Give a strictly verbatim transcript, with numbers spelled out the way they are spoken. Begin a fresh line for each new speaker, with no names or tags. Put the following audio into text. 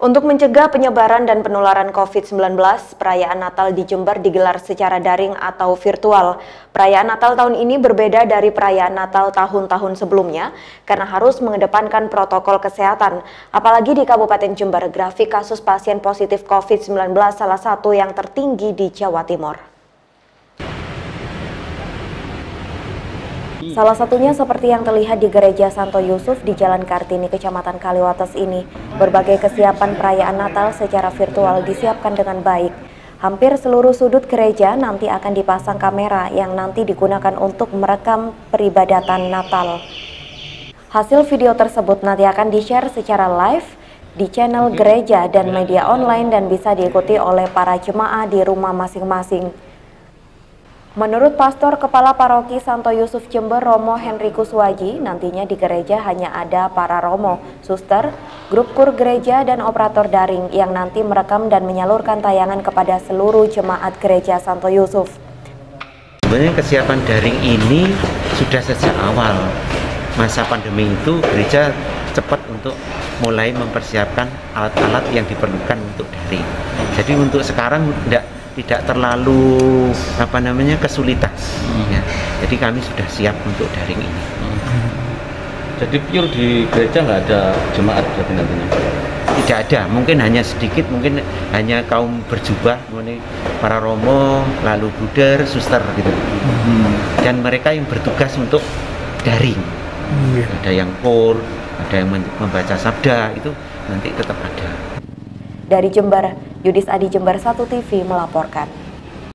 Untuk mencegah penyebaran dan penularan COVID sembilan belas, perayaan Natal di Jember digelar secara daring atau virtual. Perayaan Natal tahun ini berbeda dari perayaan Natal tahun-tahun sebelumnya karena harus mengedepankan protokol kesehatan. Apalagi di Kabupaten Jember, grafik kasus pasien positif COVID sembilan belas salah satu yang tertinggi di Jawa Timur. Salah satunya seperti yang terlihat di Gereja Santo Yusuf di Jalan Kartini, Kecamatan Kaliwates ini. Berbagai kesiapan perayaan Natal secara virtual disiapkan dengan baik. Hampir seluruh sudut gereja nanti akan dipasang kamera yang nanti digunakan untuk merekam peribadatan Natal. Hasil video tersebut nanti akan di-share secara live di channel gereja dan media online dan bisa diikuti oleh para jemaah di rumah masing-masing. Menurut Pastor Kepala Paroki Santo Yusuf Jember, Romo Henrikus Waji, nantinya di gereja hanya ada para romo, suster, grup kur gereja, dan operator daring yang nanti merekam dan menyalurkan tayangan kepada seluruh jemaat gereja Santo Yusuf.
Sebenarnya kesiapan daring ini sudah sejak awal masa pandemi itu gereja cepat untuk mulai mempersiapkan alat-alat yang diperlukan untuk daring. Jadi untuk sekarang tidak tidak terlalu apa namanya kesulitan, hmm. ya. Jadi kami sudah siap untuk daring ini.
Hmm. Jadi pure di gereja nggak ada jemaat berarti nantinya?
Tidak ada, mungkin hanya sedikit, mungkin hanya kaum berjubah, para romo, lalu bruder, suster gitu. Hmm. Dan mereka yang bertugas untuk daring. Hmm. Ada yang kur, ada yang membaca sabda, itu nanti tetap ada.
Dari Jember, Yudis Adi, Jember satu T V melaporkan.